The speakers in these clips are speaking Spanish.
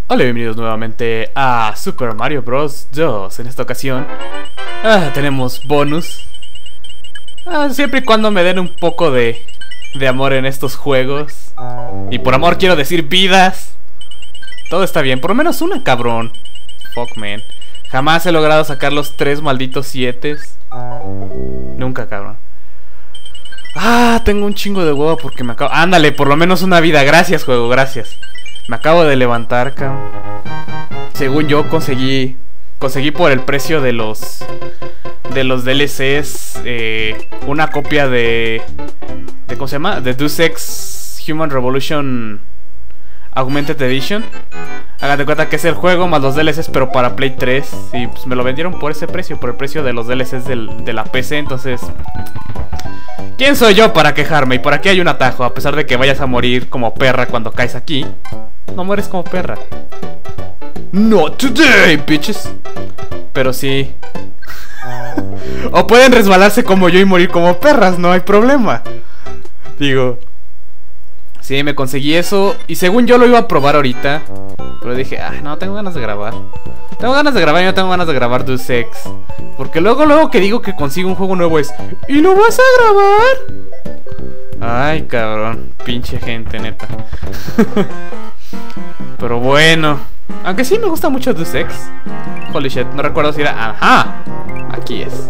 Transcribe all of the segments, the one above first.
Hola, bienvenidos nuevamente a Super Mario Bros. 2. En esta ocasión tenemos bonus. Siempre y cuando me den un poco de amor en estos juegos. Y por amor quiero decir vidas. Todo está bien, por lo menos una, cabrón. Fuck, man. Jamás he logrado sacar los 3 malditos 7. Nunca, cabrón. Tengo un chingo de huevo porque me acabo... Ándale, por lo menos una vida. Gracias, juego, gracias. Me acabo de levantar, cabrón. Según yo conseguí por el precio de los DLCs una copia de ¿cómo se llama? De Deus Ex Human Revolution Augmented Edition. Háganse cuenta que es el juego más los DLCs, pero para Play 3. Y pues me lo vendieron por ese precio, por el precio de los DLCs de la PC. Entonces, ¿quién soy yo para quejarme? Y por aquí hay un atajo. A pesar de que vayas a morir como perra cuando caes aquí, no mueres como perra. Not today, bitches. Pero sí. O pueden resbalarse como yo y morir como perras, no hay problema. Digo, sí, me conseguí eso. Y según yo lo iba a probar ahorita, pero dije, no, tengo ganas de grabar. Tengo ganas de grabar y no tengo ganas de grabar Deus Ex. Porque luego que digo que consigo un juego nuevo es, ¿y lo vas a grabar? Ay, cabrón, pinche gente, neta. Pero bueno, aunque sí me gusta mucho Deus Ex. Holy shit, no recuerdo si era... ¡Ajá! Aquí es.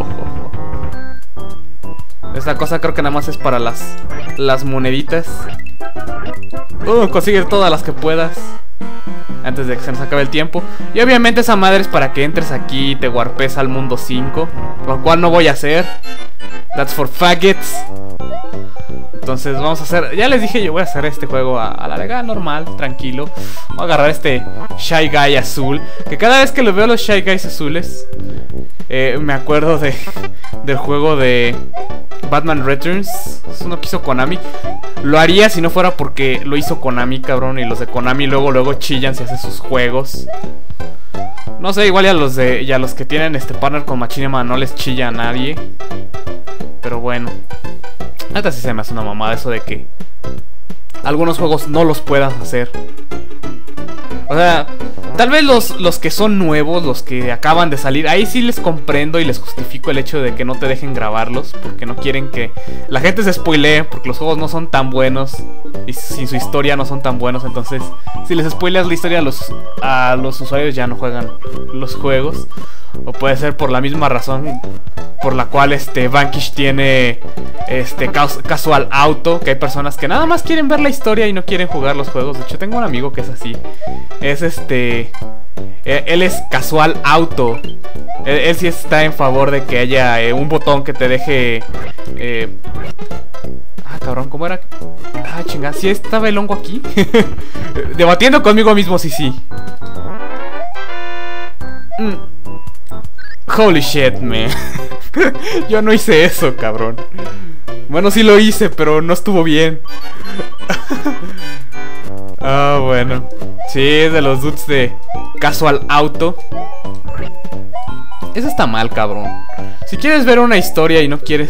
Esta cosa creo que nada más es para las moneditas. Consigue todas las que puedas antes de que se nos acabe el tiempo. Y obviamente esa madre es para que entres aquí y te warpes al mundo 5, lo cual no voy a hacer. That's for faggots. Entonces vamos a hacer... Ya les dije, yo voy a hacer este juego a la legal, normal, tranquilo. Voy a agarrar este Shy Guy azul, que cada vez que lo veo los Shy Guys azules me acuerdo del juego de Batman Returns. Es uno que hizo Konami. Lo haría si no fuera porque lo hizo Konami, cabrón. Y los de Konami luego chillan si hace sus juegos. No sé, igual ya los que tienen este partner con Machinima no les chilla a nadie. Pero bueno, neta sí se me hace una mamada eso de que algunos juegos no los puedas hacer. O sea, tal vez los que son nuevos, los que acaban de salir, ahí sí les comprendo y les justifico el hecho de que no te dejen grabarlos, porque no quieren que la gente se spoilee, porque los juegos no son tan buenos y sin su historia no son tan buenos. Entonces, si les spoileas la historia a los usuarios, ya no juegan los juegos. O puede ser por la misma razón por la cual Vanquish tiene Casual Auto, que hay personas que nada más quieren ver la historia y no quieren jugar los juegos. De hecho, tengo un amigo que es así. Es él es Casual Auto. Él sí está en favor de que haya un botón que te deje cabrón, ¿cómo era? Chingada, ¿sí estaba el hongo aquí? Debatiendo conmigo mismo, sí. Holy shit, man. Yo no hice eso, cabrón. Bueno, sí lo hice, pero no estuvo bien. Bueno. Sí, es de los dudes de Casual Auto. Eso está mal, cabrón. Si quieres ver una historia y no quieres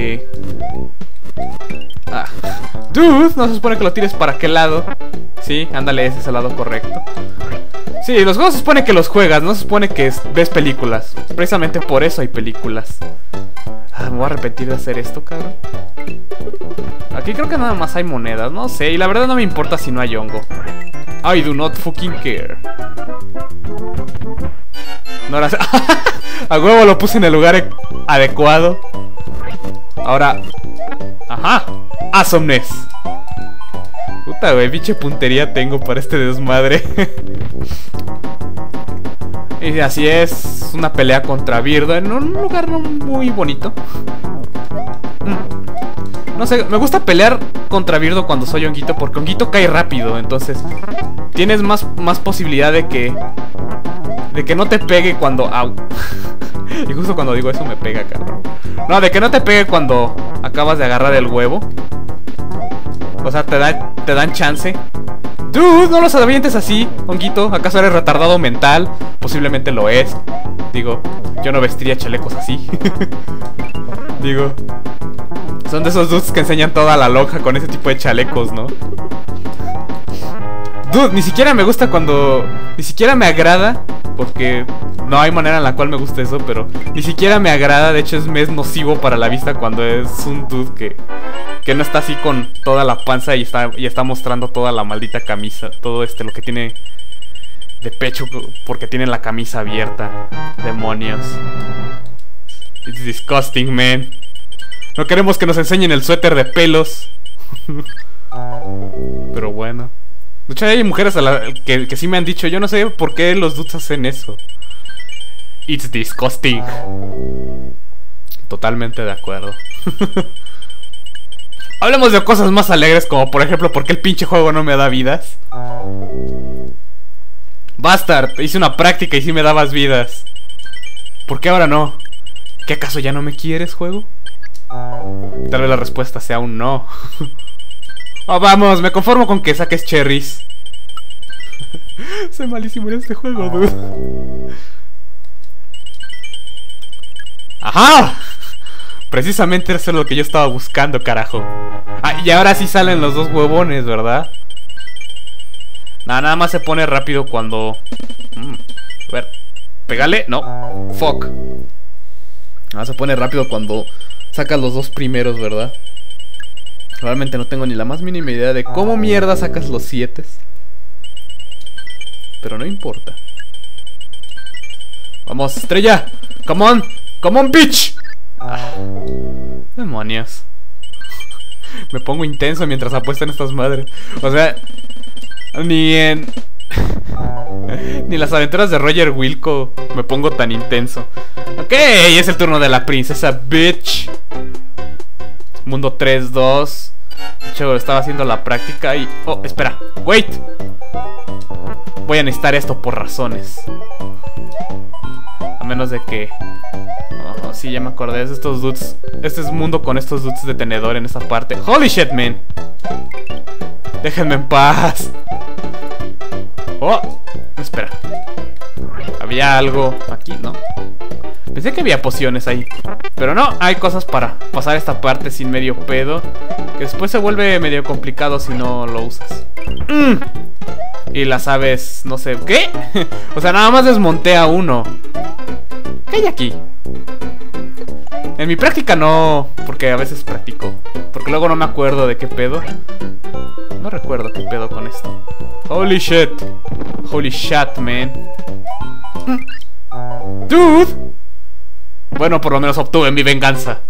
dude, no se supone que lo tires para aquel lado. Sí, ándale, ese es el lado correcto. Sí, los juegos se supone que los juegas, no se supone que ves películas. Precisamente por eso hay películas. Me voy a arrepentir de hacer esto, cabrón. Aquí creo que nada más hay monedas, no sé. Y la verdad no me importa si no hay hongo. I do not fucking care. No era... A huevo lo puse en el lugar adecuado. Ahora... Ajá. Awesomeness. Puta, güey, pinche puntería tengo para este desmadre. Y así es, una pelea contra Birdo en un lugar no muy bonito. No sé, me gusta pelear contra Birdo cuando soy honguito, porque honguito cae rápido. Entonces tienes más posibilidad de que no te pegue cuando... Au. Y justo cuando digo eso me pega, cabrón. No, de que no te pegue cuando acabas de agarrar el huevo. O sea, te dan chance. Dude, no los avientes así, honguito. ¿Acaso eres retardado mental? Posiblemente lo es. Digo, yo no vestiría chalecos así. Digo, son de esos dudes que enseñan toda la lonja con ese tipo de chalecos, ¿no? Dude, ni siquiera me gusta cuando... Ni siquiera me agrada, porque no hay manera en la cual me guste eso, pero ni siquiera me agrada. De hecho es nocivo para la vista cuando es un dude que no está así con toda la panza y está mostrando toda la maldita camisa. Todo lo que tiene de pecho porque tiene la camisa abierta. Demonios. It's disgusting, man. No queremos que nos enseñen el suéter de pelos. Pero bueno. De hecho hay mujeres que sí me han dicho, yo no sé por qué los dudes hacen eso. It's disgusting. Totalmente de acuerdo. Hablemos de cosas más alegres, como por ejemplo, ¿por qué el pinche juego no me da vidas? Bastard, hice una práctica y sí me dabas vidas. ¿Por qué ahora no? ¿Qué acaso ya no me quieres, juego? Tal vez la respuesta sea un no. Oh, vamos, me conformo con que saques cherries. Soy malísimo en este juego, dude. ¡Ajá! Precisamente eso es lo que yo estaba buscando, carajo. Ah, y ahora sí salen los dos huevones, ¿verdad? Nada más se pone rápido cuando... A ver, pégale, no. Fuck. Nada, se pone rápido cuando sacas los dos primeros, ¿verdad? Realmente no tengo ni la más mínima idea de cómo mierda sacas los 7. Pero no importa. Vamos, estrella. Come on. Come on, bitch. Demonios. Me pongo intenso mientras apuestan estas madres. O sea, ni en... ni las aventuras de Roger Wilco me pongo tan intenso. Ok, es el turno de la princesa, bitch. Mundo 3-2. De hecho, estaba haciendo la práctica y... Oh, espera, wait. Voy a necesitar esto por razones. A menos de que... Oh, sí, ya me acordé. Es estos dudes. Este es mundo con estos dudes de tenedor en esta parte. Holy shit, man. Déjenme en paz. Oh, espera. Había algo aquí, ¿no? Pensé que había pociones ahí. Pero no, hay cosas para pasar esta parte sin medio pedo. Que después se vuelve medio complicado si no lo usas. Y las aves, no sé, ¿qué? O sea, nada más desmonté a uno. ¿Qué hay aquí? En mi práctica no, porque a veces practico. Porque luego no me acuerdo de qué pedo. No recuerdo qué pedo con esto. Holy shit. Holy shit, man. Dude. Bueno, por lo menos obtuve mi venganza.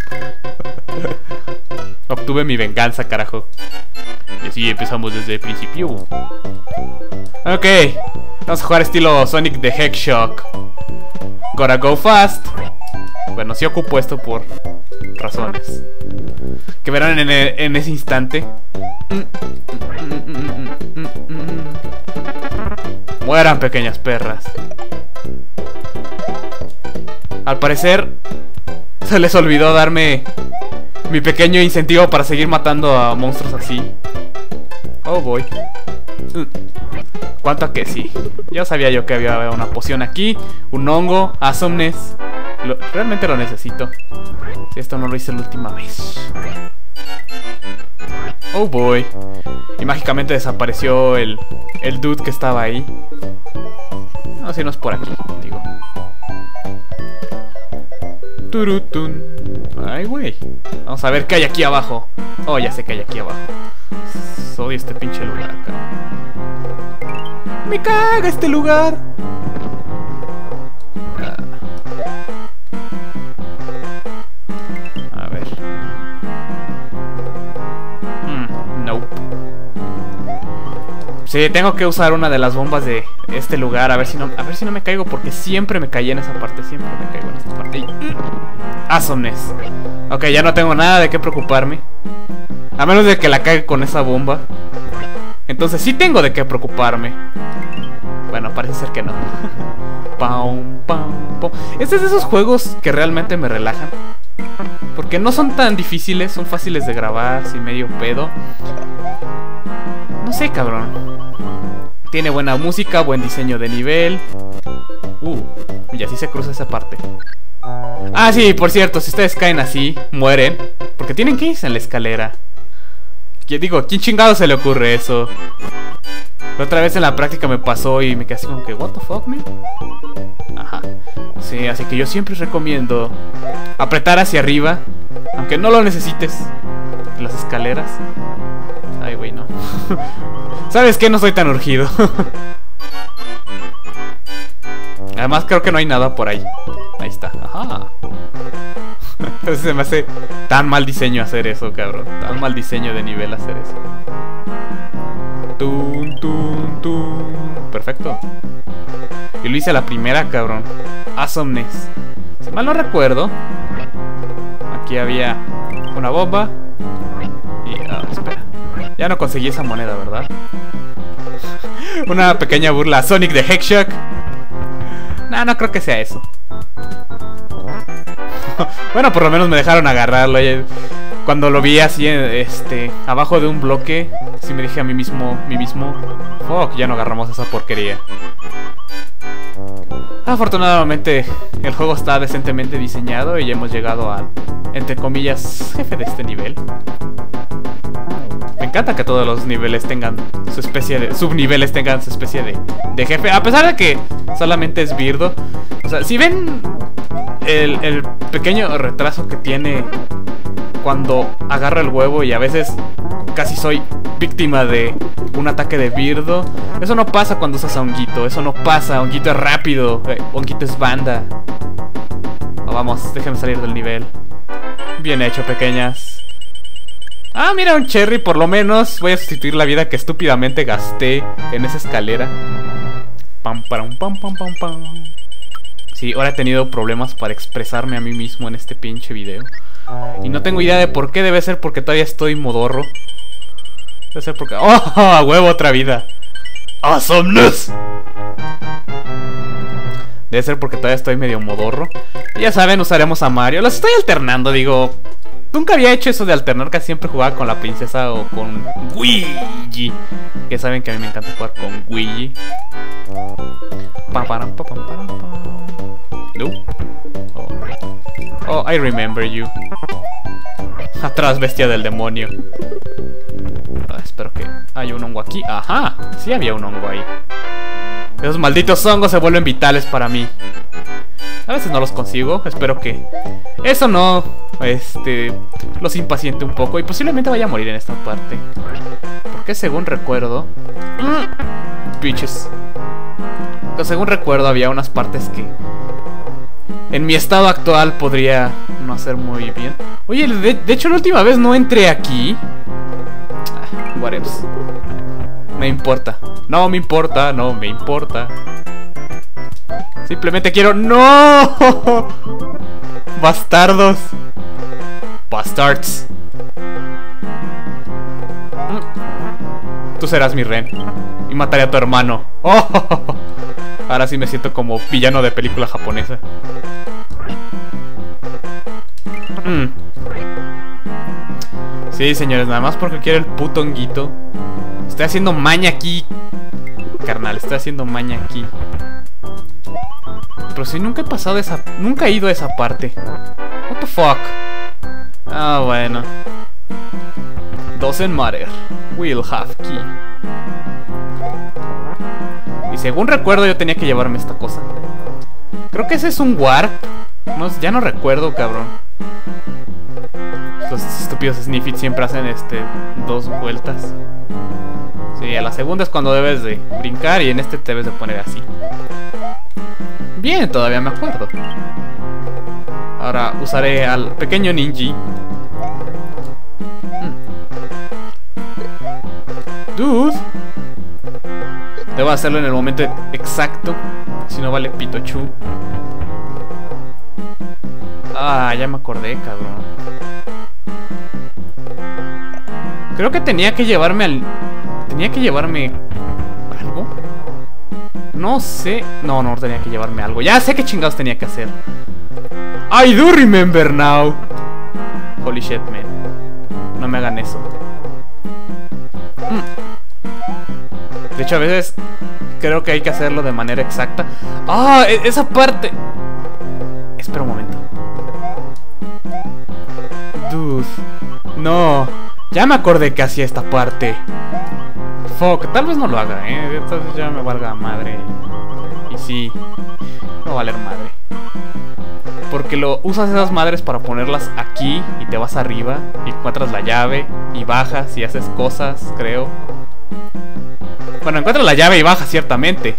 Obtuve mi venganza, carajo. Y así empezamos desde el principio. Ok, vamos a jugar estilo Sonic the Hedgehog. Gotta go fast. Bueno, sí ocupo esto por razones que verán en ese instante. Mueran, pequeñas perras. Al parecer se les olvidó darme mi pequeño incentivo para seguir matando a monstruos así. Oh boy. ¿Cuánto a que sí? Ya sabía yo que había una poción aquí. Un hongo, awesomeness. Realmente lo necesito. Si esto no lo hice la última vez. Oh boy. Y mágicamente desapareció el dude que estaba ahí. No, si no es por aquí, digo. Turutun. Ay, güey. Vamos a ver qué hay aquí abajo. Oh, ya sé qué hay aquí abajo. Odio este pinche lugar acá. Me caga este lugar. A ver. Nope. Sí, tengo que usar una de las bombas de este lugar. A ver si no me caigo, porque siempre me caí en esa parte. Siempre me caigo en esta parte. Awesomeness. Ok, ya no tengo nada de qué preocuparme. A menos de que la caiga con esa bomba. Entonces sí tengo de qué preocuparme. Bueno, parece ser que no. Pam, pam, pam. Este es de esos juegos que realmente me relajan. Porque no son tan difíciles, son fáciles de grabar, sin medio pedo. No sé, cabrón. Tiene buena música, buen diseño de nivel. Y así se cruza esa parte. Ah, sí, por cierto, si ustedes caen así, mueren. Porque tienen que irse en la escalera. Digo, ¿a quién chingado se le ocurre eso? La otra vez en la práctica me pasó y me quedé así como que, what the fuck, man. Ajá. Sí, así que yo siempre recomiendo apretar hacia arriba, aunque no lo necesites. Las escaleras. Ay, güey, no. ¿Sabes qué? No soy tan urgido. Además creo que no hay nada por ahí. Ahí está. Ajá. Entonces se me hace tan mal diseño hacer eso, cabrón. Tan mal diseño de nivel hacer eso. Tum, tum, tum. Perfecto. Y lo hice a la primera, cabrón. Awesomeness. Si mal no recuerdo, aquí había una bomba. Y... espera. Ya no conseguí esa moneda, ¿verdad? Una pequeña burla a Sonic the Hedgehog. No, no creo que sea eso. Bueno, por lo menos me dejaron agarrarlo. Cuando lo vi así, abajo de un bloque, sí me dije a mí mismo, fuck, ya no agarramos esa porquería. Afortunadamente, el juego está decentemente diseñado y ya hemos llegado al, entre comillas, jefe de este nivel. Me encanta que todos los niveles tengan su especie de... subniveles tengan su especie de jefe. A pesar de que solamente es Birdo. O sea, si ven el pequeño retraso que tiene cuando agarro el huevo y a veces casi soy víctima de un ataque de Birdo. Eso no pasa cuando usas a Honguito. Eso no pasa. Honguito es rápido. Honguito es banda. Oh, vamos, déjenme salir del nivel. Bien hecho, pequeñas. Ah, mira, un cherry, por lo menos. Voy a sustituir la vida que estúpidamente gasté en esa escalera. Pam, pam, pam, pam, pam, pam. Sí, ahora he tenido problemas para expresarme a mí mismo en este pinche video. Y no tengo idea de por qué. Debe ser porque todavía estoy modorro. Debe ser porque... ¡oh! ¡A huevo, otra vida! ¡Awesomeness! Debe ser porque todavía estoy medio modorro. Y ya saben, usaremos a Mario. Los estoy alternando, digo... Nunca había hecho eso de alternar, casi siempre jugaba con la princesa o con Luigi. Que saben que a mí me encanta jugar con Luigi. No. Oh, I remember you. Atrás, bestia del demonio. Espero que haya un hongo aquí. Ajá, sí había un hongo ahí. Esos malditos hongos se vuelven vitales para mí. A veces no los consigo. Espero que eso no los impaciente un poco. Y posiblemente vaya a morir en esta parte. Porque según recuerdo bitches. Pero según recuerdo había unas partes que en mi estado actual podría no hacer muy bien. Oye, de hecho la última vez no entré aquí. What else? Me importa. No me importa, no me importa. Simplemente quiero... ¡no! Bastardos. Bastards. Tú serás mi Ren. Y mataré a tu hermano. ¡Oh! Ahora sí me siento como villano de película japonesa. Sí, señores, nada más porque quiero el puto honguito. Estoy haciendo maña aquí. Carnal, estoy haciendo maña aquí. Pero si nunca he pasado esa... nunca he ido a esa parte. What the fuck. Ah, bueno. Doesn't matter. We'll have key. Y según recuerdo yo tenía que llevarme esta cosa. Creo que ese es un warp. No, ya no recuerdo, cabrón. Los estúpidos Sniffits siempre hacen dos vueltas. Sí, a la segunda es cuando debes de brincar y en este te debes de poner así. Bien, todavía me acuerdo. Ahora usaré al pequeño ninja. Dude. Debo hacerlo en el momento exacto. Si no vale Pitochu. Ah, ya me acordé, cabrón. Creo que tenía que llevarme al... ¿tenía que llevarme algo? No sé. No, no tenía que llevarme algo. Ya sé qué chingados tenía que hacer. I do remember now. Holy shit, man. No me hagan eso. De hecho, a veces creo que hay que hacerlo de manera exacta. ¡Ah! Esa parte. Espera un momento. Dude. No. Ya me acordé que hacía esta parte. Fuck, tal vez no lo haga, entonces ya me valga madre. Y sí, me va a valer madre. Porque usas esas madres para ponerlas aquí y te vas arriba y encuentras la llave y bajas y haces cosas, creo. Bueno, encuentras la llave y bajas, ciertamente.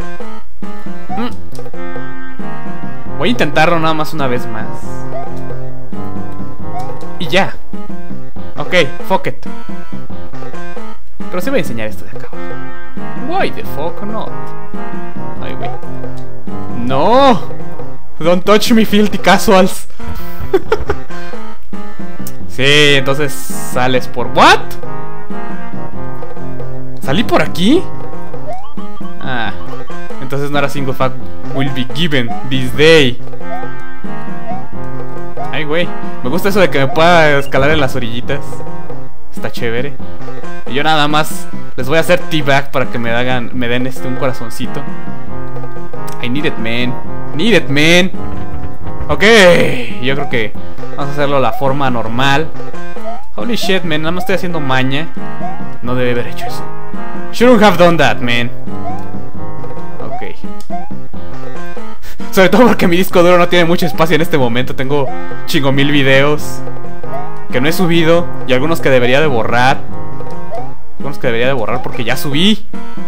Voy a intentarlo nada más una vez más. Y ya. Ok, fuck it. Pero sí voy a enseñar esto de acá abajo. Why the fuck not? Ay, güey. No. Don't touch me, filthy casuals. Sí, entonces sales por... ¿What? ¿Salí por aquí? Ah. Entonces no era single fact will be given this day. Ay, güey. Me gusta eso de que me pueda escalar en las orillitas. Está chévere. Y yo nada más les voy a hacer teabag para que me den un corazoncito. I need it, man. Need it, man. Ok, yo creo que vamos a hacerlo de la forma normal. Holy shit, man. Nada más estoy haciendo maña. No debe haber hecho eso. Shouldn't have done that, man. Ok. Sobre todo porque mi disco duro no tiene mucho espacio en este momento. Tengo chingo mil videos que no he subido y algunos que debería de borrar. Algunos que debería de borrar porque ya subí.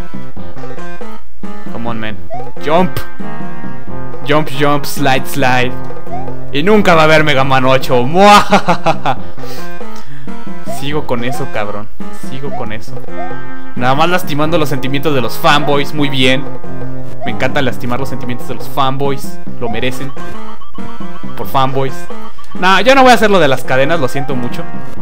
Come on, man. Jump. Jump, jump, slide, slide. Y nunca va a haber Mega Man 8. ¡Muajajaja! Sigo con eso, cabrón. Sigo con eso. Nada más lastimando los sentimientos de los fanboys. Muy bien. Me encanta lastimar los sentimientos de los fanboys. Lo merecen. Por fanboys. Nah, yo no voy a hacer lo de las cadenas. Lo siento mucho.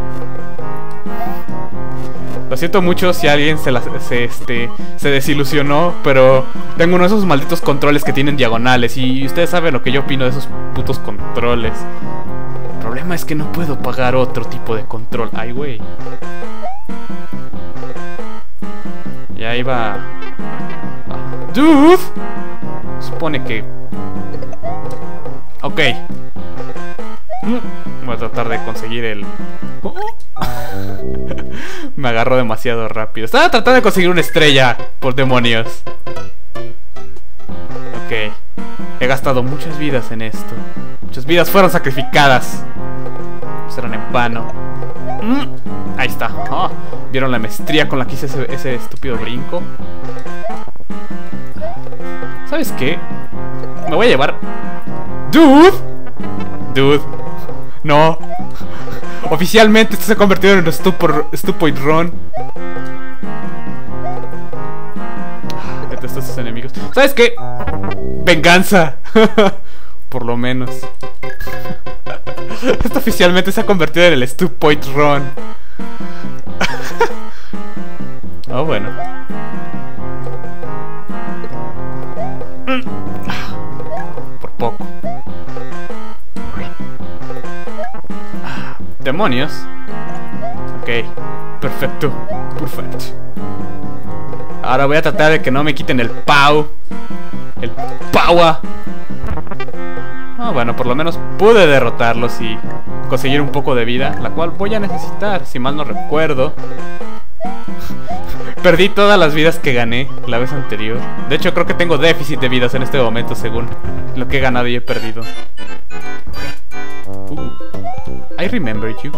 Lo siento mucho si alguien se desilusionó. Pero tengo uno de esos malditos controles que tienen diagonales. Y ustedes saben lo que yo opino de esos putos controles. El problema es que no puedo pagar otro tipo de control. Ay, güey. Ya iba... Dude. Supone que... Ok. Voy a tratar de conseguir el... Me agarró demasiado rápido. Estaba tratando de conseguir una estrella. Por demonios. Ok. He gastado muchas vidas en esto. Muchas vidas fueron sacrificadas. Serán en vano. Ahí está. Oh, ¿vieron la maestría con la que hice ese estúpido brinco? ¿Sabes qué? Me voy a llevar... ¡Dude! ¡Dude! ¡No! Oficialmente esto se ha convertido en un stupid run. Detesto a sus enemigos. ¿Sabes qué? ¡Venganza! Por lo menos. Esto oficialmente se ha convertido en el stupid run. Oh, bueno. Por poco. Demonios. Ok. Perfecto. Perfecto. Ahora voy a tratar de que no me quiten el Pau. El Paua. Ah, bueno, por lo menos pude derrotarlos y conseguir un poco de vida, la cual voy a necesitar, si mal no recuerdo. Perdí todas las vidas que gané la vez anterior. De hecho, creo que tengo déficit de vidas en este momento, según lo que he ganado y he perdido. I remember you.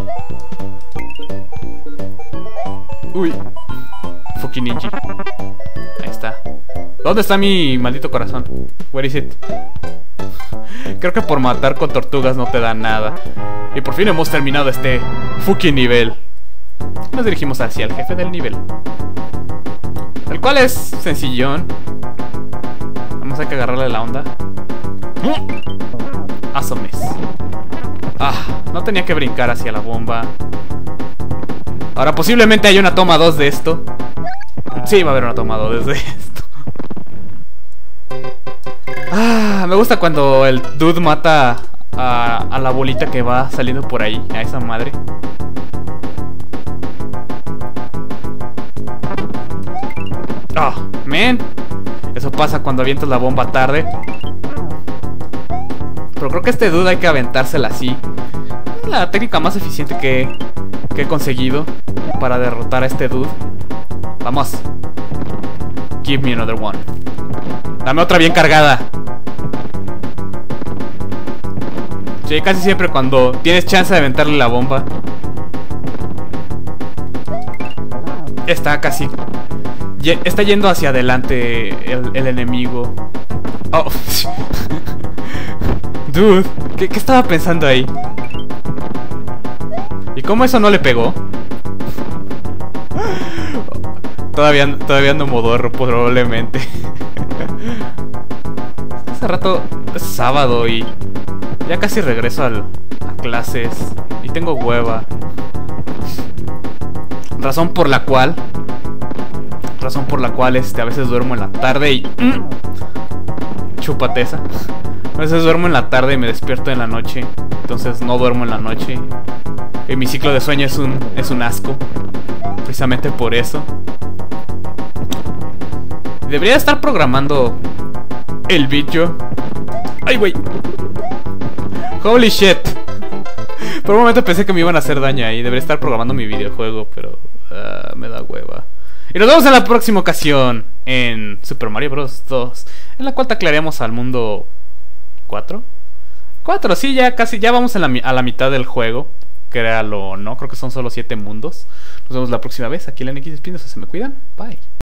Uy. Fucking ninja. Ahí está. ¿Dónde está mi maldito corazón? Where is it? Creo que por matar con tortugas no te da nada. Y por fin hemos terminado este fucking nivel. Nos dirigimos hacia el jefe del nivel, el cual es sencillón. Vamos a que agarrarle la onda. Asomes. Ah, no tenía que brincar hacia la bomba. Ahora posiblemente haya una toma 2 de esto. Sí, va a haber una toma 2 de esto. Ah, me gusta cuando el dude mata a la bolita que va saliendo por ahí, a esa madre. Oh, man. Eso pasa cuando avientas la bomba tarde. Pero creo que este dude hay que aventársela así. Es la técnica más eficiente que he conseguido para derrotar a este dude. Vamos. Give me another one. Dame otra bien cargada. Sí, casi siempre cuando tienes chance de aventarle la bomba. Está casi... Está yendo hacia adelante el enemigo. Oh. Dude, ¿qué estaba pensando ahí? ¿Y cómo eso no le pegó? Todavía ando modorro, probablemente. Hace rato es sábado y ya casi regreso a clases. Y tengo hueva. Razón por la cual a veces duermo en la tarde y... chúpate esa. A veces duermo en la tarde y me despierto en la noche. Entonces no duermo en la noche. Y mi ciclo de sueño es un asco. Precisamente por eso. Debería estar programando el vídeo. ¡Ay, güey! ¡Holy shit! Por un momento pensé que me iban a hacer daño ahí. Debería estar programando mi videojuego, pero me da hueva. Y nos vemos en la próxima ocasión en Super Mario Bros. 2, en la cual taclearemos al mundo 4. 4, sí, ya vamos a la mitad del juego. Créalo o no, creo que son solo 7 mundos. Nos vemos la próxima vez. Aquí en NX Espinosa, se me cuidan. Bye.